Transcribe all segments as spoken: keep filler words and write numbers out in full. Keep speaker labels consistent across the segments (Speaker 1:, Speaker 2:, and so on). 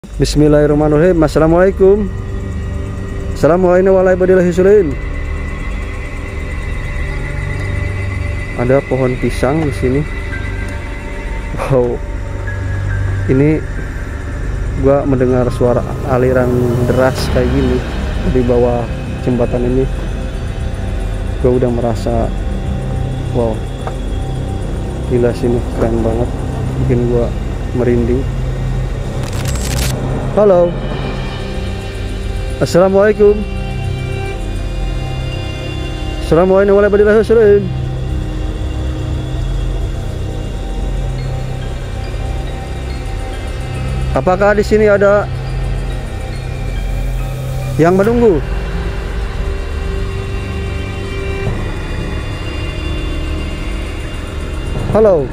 Speaker 1: Bismillahirrahmanirrahim. Assalamualaikum. Assalamualaikum warahmatullahi wabarakatuh. Ada pohon pisang di sini. Wow. Ini gua mendengar suara aliran deras kayak gini di bawah jembatan ini. Gua udah merasa wow. Gila sini keren banget. Bikin gua merinding. Halo. Assalamualaikum. Assalamualaikum warahmatullahi wabarakatuh. Apakah di sini ada yang menunggu? Halo.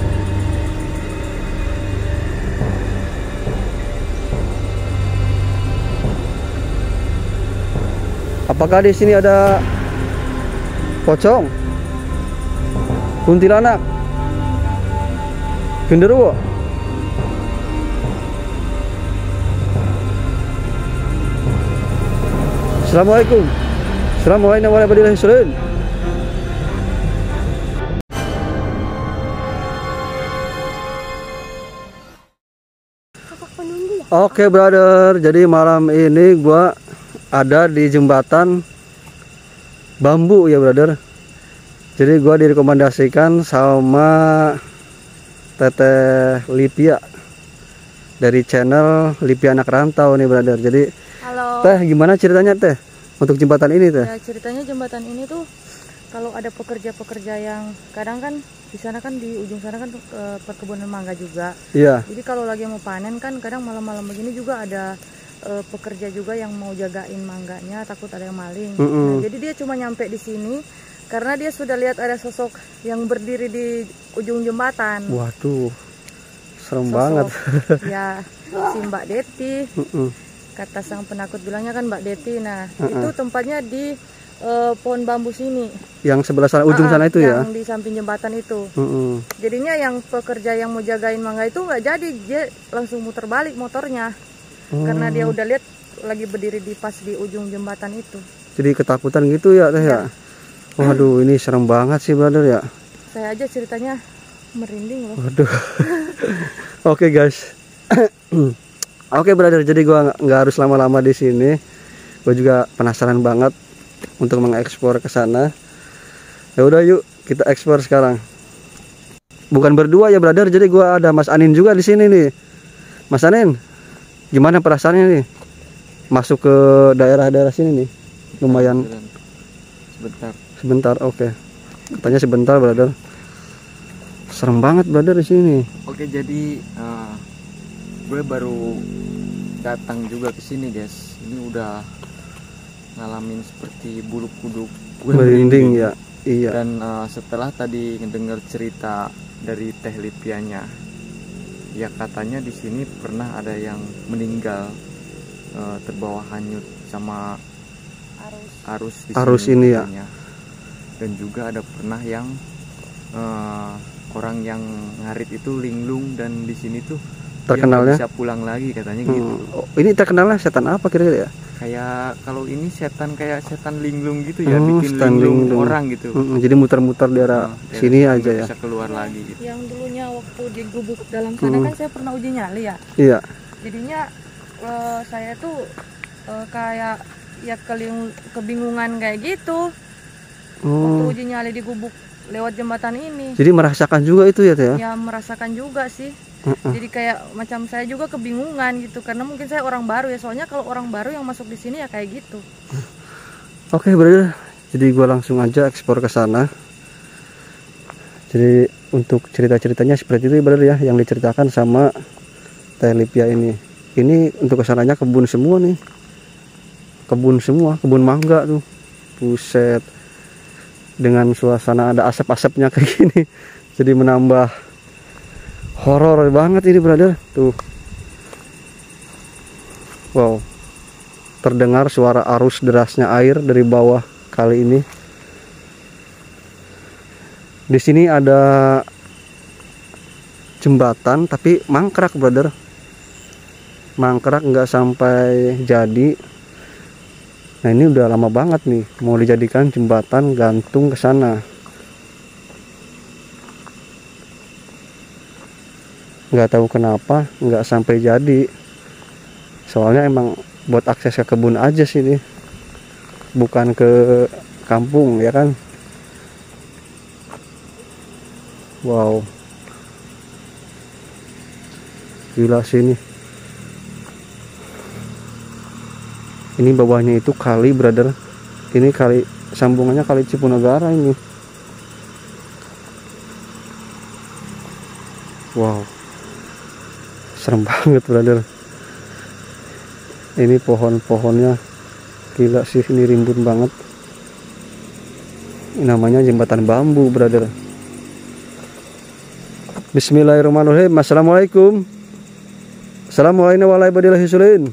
Speaker 1: Apakah di sini ada pocong, kuntilanak, genderuwo? Assalamualaikum. Assalamualaikum warahmatullahi wabarakatuh. Oke, brother. Jadi malam ini gua ada di jembatan bambu ya, brother. Jadi gua direkomendasikan sama Teteh Lipia dari channel Lipia Anak Rantau nih, brother. Jadi
Speaker 2: halo.
Speaker 1: Teh, gimana ceritanya Teh untuk jembatan ini Teh?
Speaker 2: Ya, ceritanya jembatan ini tuh kalau ada pekerja-pekerja yang kadang kan di sana kan di ujung sana kan e, perkebunan mangga juga.
Speaker 1: Iya.
Speaker 2: Jadi kalau lagi mau panen kan kadang malam-malam begini juga ada e, pekerja juga yang mau jagain mangganya, takut ada yang maling.
Speaker 1: Mm -mm.
Speaker 2: Nah, jadi dia cuma nyampe di sini karena dia sudah lihat ada sosok yang berdiri di ujung jembatan.
Speaker 1: Waduh, serem
Speaker 2: Sosok,
Speaker 1: banget.
Speaker 2: Ya, si Mbak Deti.
Speaker 1: Mm -mm.
Speaker 2: Kata sang penakut bilangnya kan Mbak Deti. Nah,
Speaker 1: Uh -uh.
Speaker 2: itu tempatnya di uh, pohon bambu sini.
Speaker 1: Yang sebelah sana, ujung
Speaker 2: uh -uh,
Speaker 1: sana itu ya?
Speaker 2: Yang di samping jembatan itu.
Speaker 1: Uh -uh.
Speaker 2: Jadinya yang pekerja yang mau jagain mangga itu nggak jadi, dia langsung muter balik motornya. Uh. Karena dia udah lihat lagi berdiri di pas di ujung jembatan itu.
Speaker 1: Jadi ketakutan gitu ya Teh ya? Ya? Waduh, ini serem banget sih, brother ya.
Speaker 2: Saya aja ceritanya merinding loh.
Speaker 1: Waduh. Oke, guys. Oke, brother, jadi gua nggak harus lama-lama di sini. Gue juga penasaran banget untuk mengekspor ke sana. Ya udah, yuk kita ekspor sekarang. Bukan berdua ya, brother. Jadi gua ada Mas Anin juga di sini nih. Mas Anin, gimana perasaannya nih? Masuk ke daerah-daerah sini nih. Lumayan.
Speaker 3: Sebentar.
Speaker 1: Sebentar, oke. Katanya sebentar, brother. Serem banget, brother, di sini.
Speaker 3: Oke, jadi uh, gue baru datang juga ke sini, guys. Ini udah ngalamin seperti bulu kuduk gue
Speaker 1: merinding ya. Iya.
Speaker 3: Dan uh, setelah tadi ngedenger cerita dari Teh Lipianya, ya katanya di sini pernah ada yang meninggal uh, terbawa hanyut sama
Speaker 2: Arus.
Speaker 3: Arus di
Speaker 1: Arus
Speaker 3: sini,
Speaker 1: ini ya.
Speaker 3: katanya. Dan juga ada pernah yang uh, orang yang ngarit itu linglung, dan di sini tuh
Speaker 1: terkenalnya
Speaker 3: bisa pulang lagi katanya
Speaker 1: hmm.
Speaker 3: gitu.
Speaker 1: Oh, ini terkenalnya setan apa kira-kira ya?
Speaker 3: Kayak kalau ini setan kayak setan linglung gitu ya,
Speaker 1: oh,
Speaker 3: bikin linglung,
Speaker 1: linglung
Speaker 3: orang gitu.
Speaker 1: Hmm, jadi muter-muter di daerah
Speaker 3: Nah,
Speaker 1: sini aja ya.
Speaker 3: Bisa keluar lagi gitu.
Speaker 2: Yang dulunya waktu di gubuk dalam sana
Speaker 1: hmm.
Speaker 2: kan saya pernah uji nyali ya.
Speaker 1: Iya.
Speaker 2: Jadinya uh, saya tuh uh, kayak ya keling, kebingungan kayak gitu.
Speaker 1: Oh.
Speaker 2: Waktu uji nyali di gubuk lewat jembatan ini.
Speaker 1: Jadi merasakan juga itu ya Teh ya?
Speaker 2: Ya merasakan juga sih.
Speaker 1: Uh -uh.
Speaker 2: Jadi kayak macam saya juga kebingungan gitu karena mungkin saya orang baru ya, soalnya kalau orang baru yang masuk di sini ya kayak gitu.
Speaker 1: Oke, okay, brother. Jadi gua langsung aja ekspor ke sana. Jadi untuk cerita-ceritanya seperti itu, brother ya, yang diceritakan sama Teh Lipia ini. Ini untuk kesananya kebun semua nih. Kebun semua, kebun mangga tuh. Buset. Dengan suasana ada asap-asapnya kayak gini. Jadi menambah horor banget ini, brother. Tuh. Wow. Terdengar suara arus derasnya air dari bawah kali ini. Di sini ada jembatan tapi mangkrak, brother. mangkrak, nggak sampai jadi. Nah ini udah lama banget nih mau dijadikan jembatan gantung ke sana. Nggak tahu kenapa nggak sampai jadi. Soalnya emang buat akses ke kebun aja sih nih, bukan ke kampung ya kan. Wow, gila sih ini. Ini bawahnya itu kali, brother. Ini kali, sambungannya kali Cipunegara ini. Wow, serem banget, brother. Ini pohon-pohonnya gila sih, ini rimbun banget. Ini namanya jembatan bambu, brother. Bismillahirrahmanirrahim. Assalamualaikum. Assalamualaikum warahmatullahi wabarakatuh.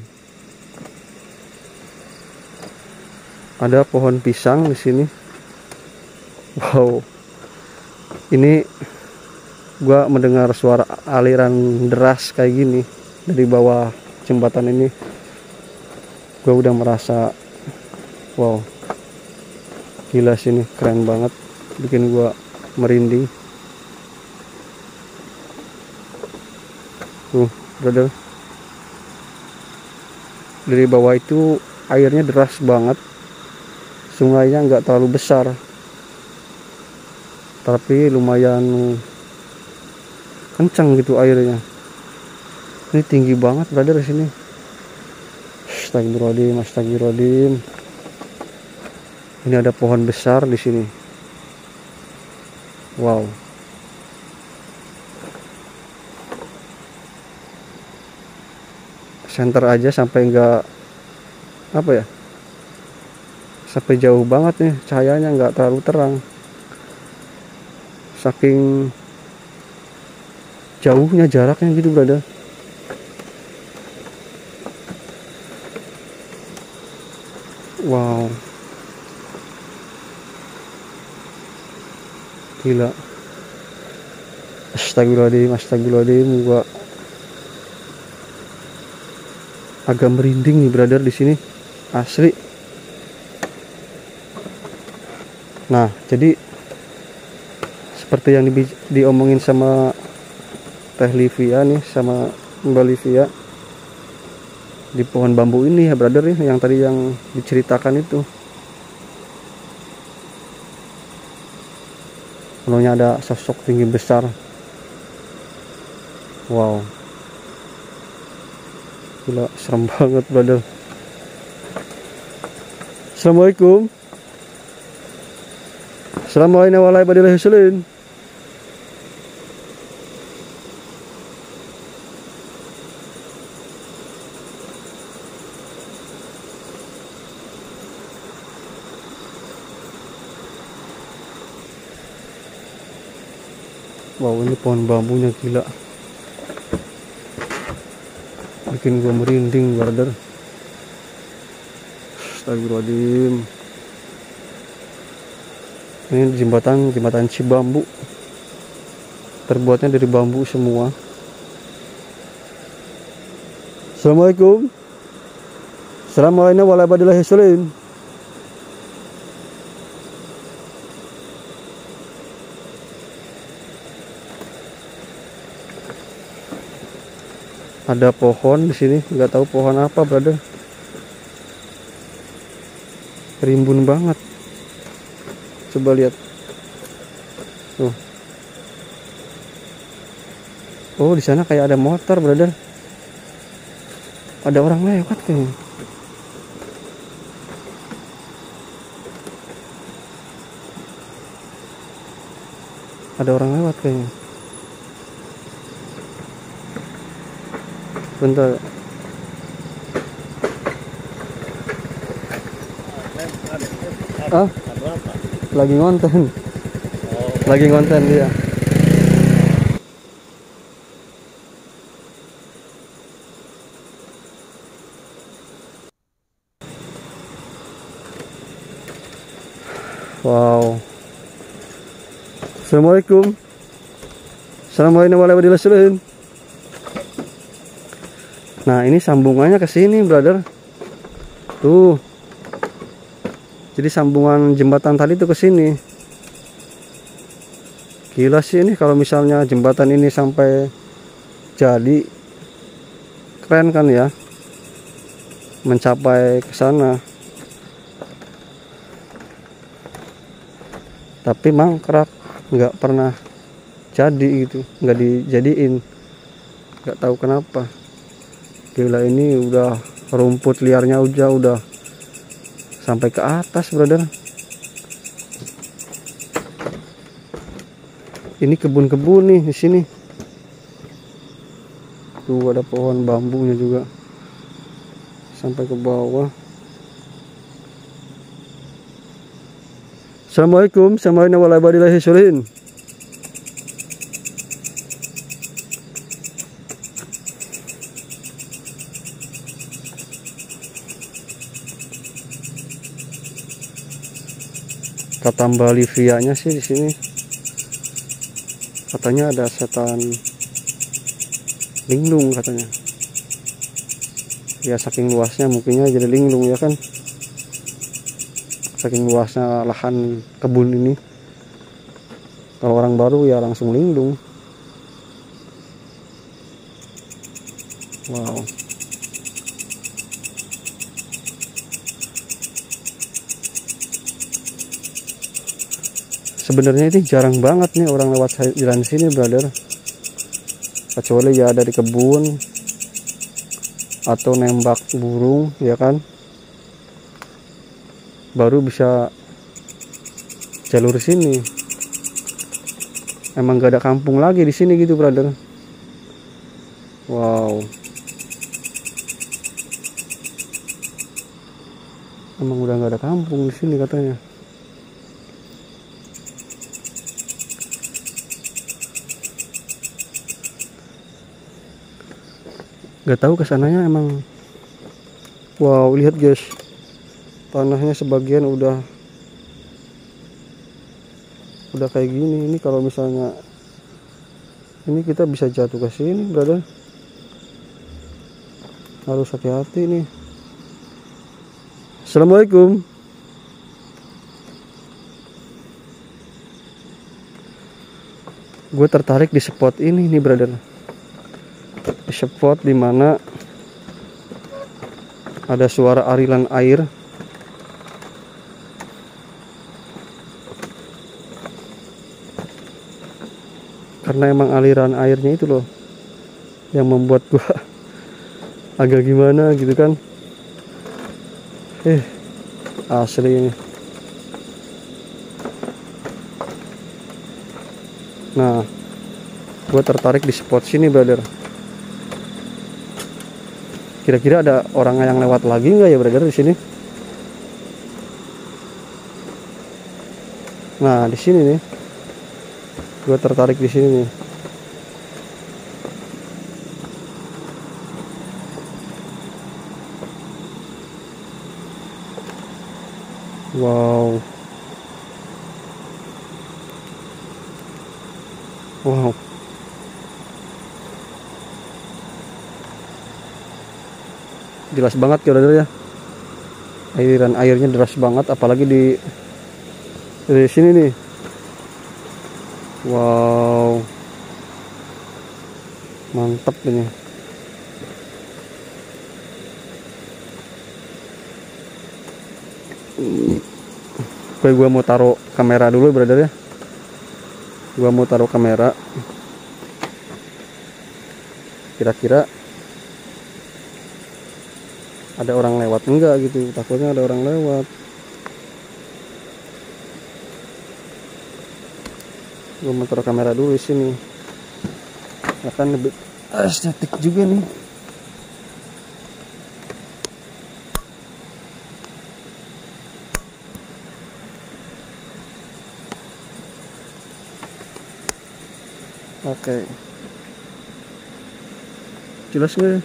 Speaker 1: Ada pohon pisang di sini. Wow. Ini gua mendengar suara aliran deras kayak gini dari bawah jembatan ini. Gua udah merasa wow. Gila sini, keren banget. Bikin gua merinding. Tuh, brother. Dari bawah itu airnya deras banget. Sungainya nggak terlalu besar, tapi lumayan kencang gitu airnya. Ini tinggi banget, brother, di sini. Astagfirullahaladzim, astagfirullahaladzim. Ini ada pohon besar di sini. Wow. Center aja sampai nggak apa ya? Sampai jauh banget nih, cahayanya nggak terlalu terang. Saking jauhnya jaraknya gitu, brother. Wow. Gila. Astagfirullahaladzim, astagfirullahaladzim. Gua agak merinding nih, brother, di sini. Asli. Nah, jadi seperti yang di, diomongin sama Teh Livia nih, sama Mbak Livia, di pohon bambu ini ya, brother, nih, yang tadi yang diceritakan itu. Lalunya ada sosok tinggi besar. Wow. Gila, serem banget, brother. Assalamualaikum. Assalamualaikum warahmatullahi wabarakatuh. Wow, ini pohon bambunya gila. Bikin gua merinding, brother. Astagfirullahaladzim. Ini jembatan jembatan Cibambu, terbuatnya dari bambu semua. Assalamualaikum. Assalamualaikum warahmatullahi wabarakatuh. Ada pohon di sini, nggak tahu pohon apa, brother. Rimbun banget. Coba lihat. Tuh. Oh, di sana kayak ada motor, brother. Ada orang lewat kayaknya. Ada orang lewat kayaknya. Bentar. Ah? Lagi ngonten. Lagi ngonten dia. Wow. Assalamualaikum. Assalamualaikum warahmatullahi wabarakatuh. Nah ini sambungannya ke sini brother, tuh. Jadi sambungan jembatan tadi tuh ke sini. Gila sih ini kalau misalnya jembatan ini sampai jadi, keren kan ya, mencapai ke sana. Tapi mangkrak, nggak pernah jadi gitu, nggak dijadiin, nggak tahu kenapa. Gila ini udah rumput liarnya udah udah sampai ke atas brother. Ini kebun-kebun nih di sini. Tuh ada pohon bambunya juga sampai ke bawah. Assalamualaikum warahmatullahi wabarakatuh. Kata Mbak Livianya sih di sini katanya ada setan linglung katanya. Ya saking luasnya mungkinnya jadi linglung ya kan. Saking luasnya lahan kebun ini. Kalau orang baru ya langsung linglung. Wow. Sebenarnya ini jarang banget nih orang lewat jalan sini brother, kecuali ya ada di kebun atau nembak burung ya kan, baru bisa jalur sini. Emang gak ada kampung lagi di sini gitu brother. Wow, emang udah gak ada kampung di sini katanya. Gak tahu kesananya emang. Wow, lihat guys, tanahnya sebagian udah udah kayak gini. Ini kalau misalnya ini kita bisa jatuh ke sini brother, harus hati-hati nih. Assalamualaikum. Gue tertarik di spot ini nih brother, di spot dimana ada suara aliran air. Karena emang aliran airnya itu loh yang membuat gua agak gimana gitu kan. Eh asli ini. Nah gua tertarik di spot sini brother. Kira-kira ada orang yang lewat lagi nggak ya brother di sini? Nah di sini nih, gue tertarik di sini nih. Wow, wow. Jelas banget ya brother ya, aliran airnya deras banget, apalagi di dari sini nih. Wow, mantap ini. Oke, gua mau taruh kamera dulu brother ya. Gua mau taruh kamera. Kira-kira ada orang lewat enggak gitu, takutnya ada orang lewat. Gue mau taruh kamera dulu di sini, akan lebih estetik juga nih. Oke, jelas nggak?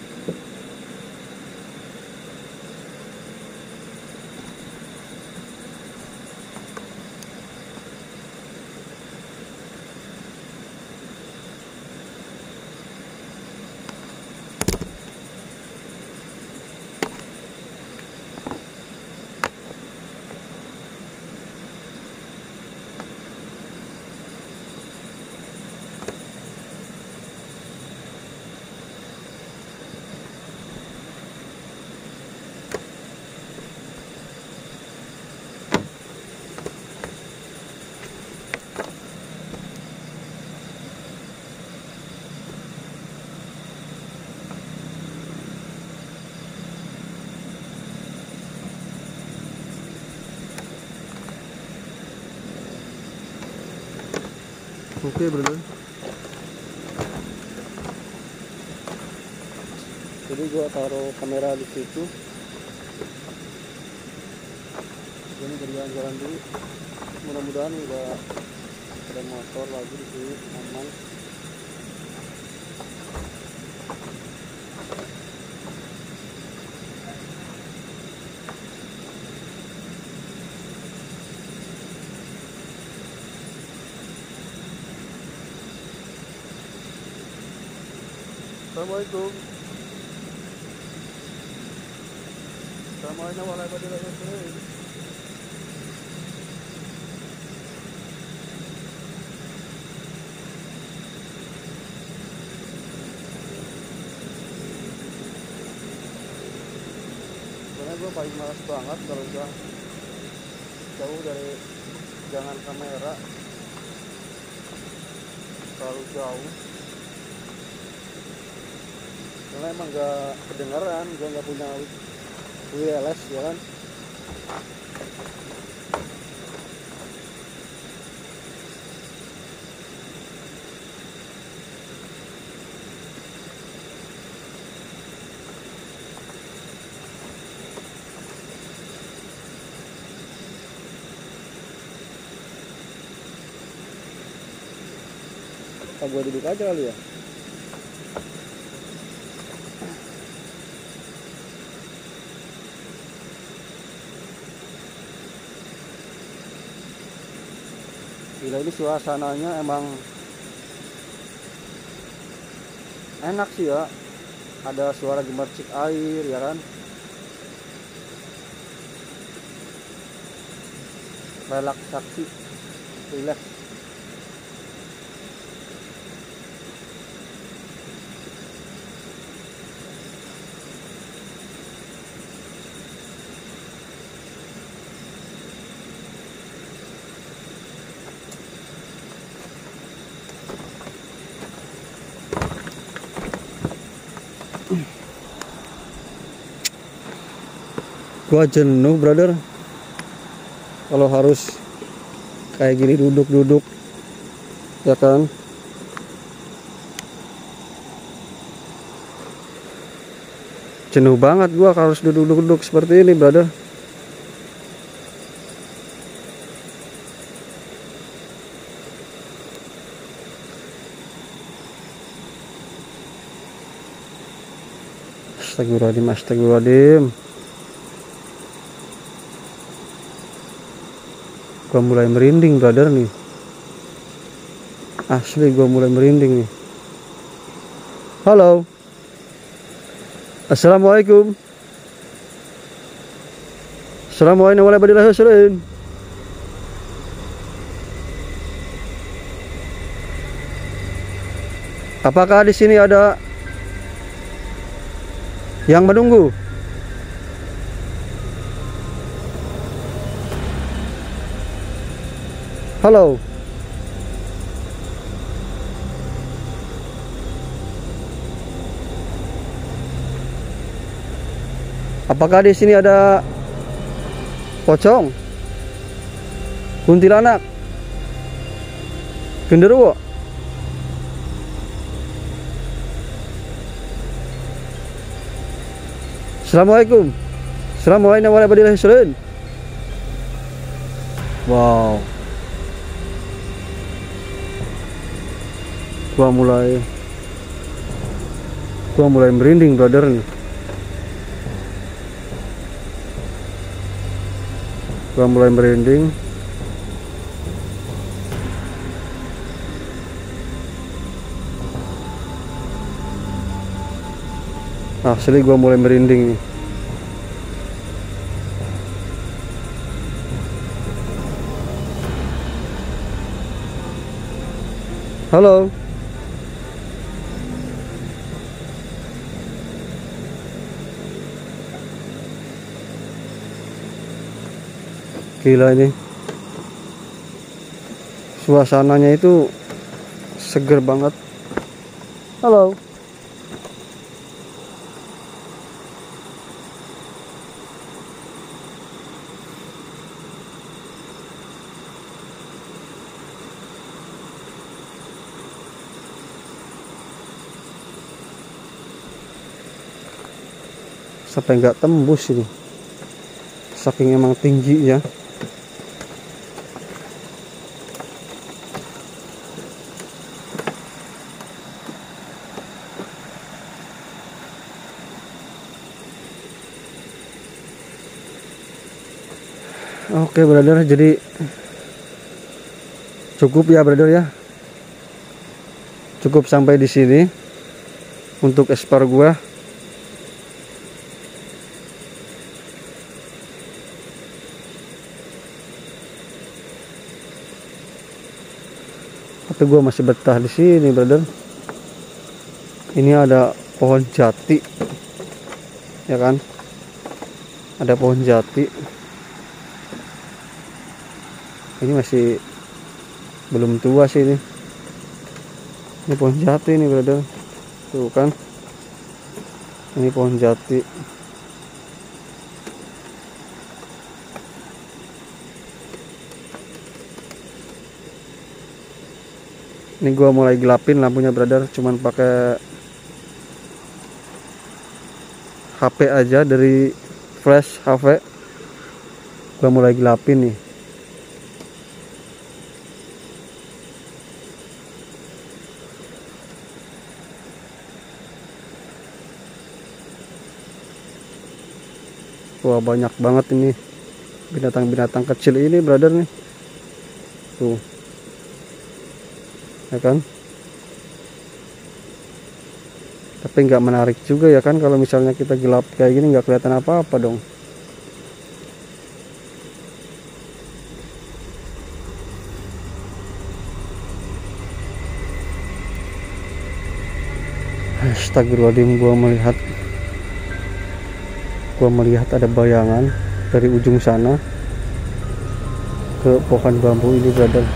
Speaker 1: Oke, brother. Jadi gua taruh kamera di situ. Ini berjalan-jalan dulu. Mudah-mudahan nggak ada motor lagi di sini, aman. Assalamualaikum. Assalamualaikum warahmatullahi wabarakatuh. Sebenarnya gue paling malas banget kalau udah jauh dari jangan kamera, terlalu jauh. Karena emang gak kedengeran, gue gak punya wireless ya kan. Apa gue duduk aja kali ya? Gila, ini suasananya emang enak sih ya. Ada suara gemercik air ya kan. Relaksasi, relax. Gua jenuh, brother, kalau harus kayak gini duduk-duduk ya kan. Jenuh banget gua harus duduk-duduk seperti ini, brother. Astagfirullahaladzim, astagfirullahaladzim. Gua mulai merinding, brother nih. Asli gua mulai merinding nih. Halo. Assalamualaikum. Assalamualaikum warahmatullahi wabarakatuh. Apakah di sini ada yang menunggu? Halo. Apakah di sini ada pocong, kuntilanak, genderuwo? Assalamualaikum. Assalamualaikum warahmatullahi wabarakatuh. Wow. Gua mulai Gua mulai merinding, brother nih. Gua mulai merinding. Asli gua mulai merinding nih. Halo. Gila ini. Suasananya itu seger banget. Halo. sampai nggak tembus ini, saking emang tingginya. Oke brother, jadi cukup ya brother ya, cukup sampai di sini untuk ekspor gua. Tapi gua masih betah di sini brother. Ini ada pohon jati, ya kan? Ada pohon jati. Ini masih belum tua sih ini. Ini pohon jati nih brother. Tuh kan. Ini pohon jati. Ini gua mulai gelapin lampunya brother, cuman pakai H P aja, dari flash H P. Gua mulai gelapin nih. Wah, banyak banget ini binatang-binatang kecil ini brother nih. Tuh, ya kan? Tapi nggak menarik juga ya kan, kalau misalnya kita gelap kayak gini nggak kelihatan apa-apa dong. Astagfirullahaladzim, gua melihat gua melihat ada bayangan dari ujung sana ke pohon bambu ini brother.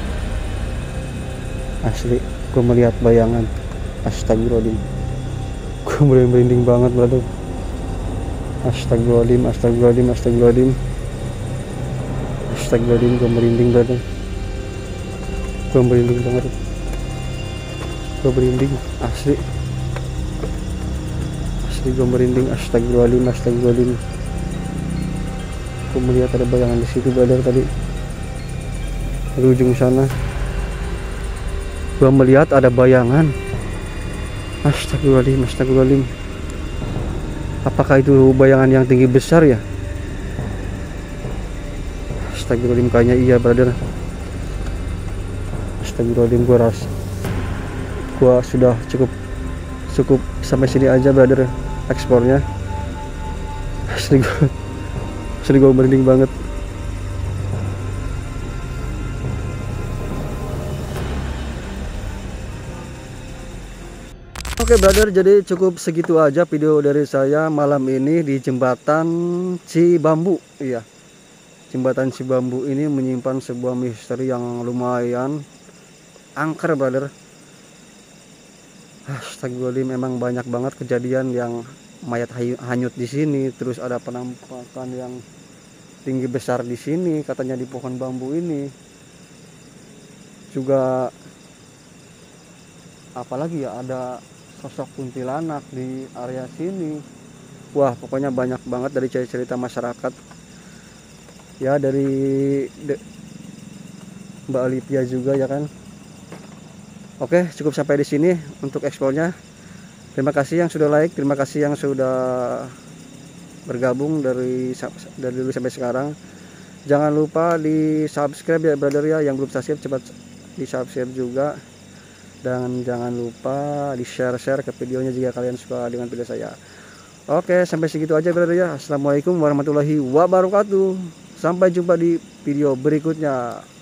Speaker 1: Asli gua melihat bayangan. Astagfirullahaladzim, gua mulai merinding banget brother. Astagfirullahaladzim, astagfirullahaladzim, astagfirullahaladzim, astagfirullahaladzim, gua merinding brother. Gua merinding banget. Gua merinding asli. Gue merinding, astagfirullahaladzim, astagfirullahaladzim. Aku melihat ada bayangan di situ brother tadi, di ujung sana. Gue melihat ada bayangan. Astagfirullahaladzim, astagfirullahaladzim. Apakah itu bayangan yang tinggi besar ya? Astagfirullahaladzim, kayaknya iya brother. Astagfirullahaladzim, gue rasa gue sudah cukup cukup sampai sini aja brother ekspornya. Asli gue asli gue merinding banget. Oke brother, jadi cukup segitu aja video dari saya malam ini di jembatan Cibambu. Iya, jembatan Cibambu ini menyimpan sebuah misteri yang lumayan angker brother. Astagfirullahaladzim, memang banyak banget kejadian yang mayat hanyut di sini. Terus ada penampakan yang tinggi besar di sini, katanya di pohon bambu ini. Juga apalagi ya, ada sosok kuntilanak di area sini. Wah, pokoknya banyak banget dari cerita masyarakat. Ya, dari Mbak Olivia juga ya kan. Oke, cukup sampai di sini untuk eksplornya. Terima kasih yang sudah like, terima kasih yang sudah bergabung dari dari dulu sampai sekarang. Jangan lupa di subscribe ya brother ya, yang belum subscribe cepat di subscribe juga. Dan jangan lupa di share-share ke videonya jika kalian suka dengan video saya. Oke, sampai segitu aja brother ya. Assalamualaikum warahmatullahi wabarakatuh. Sampai jumpa di video berikutnya.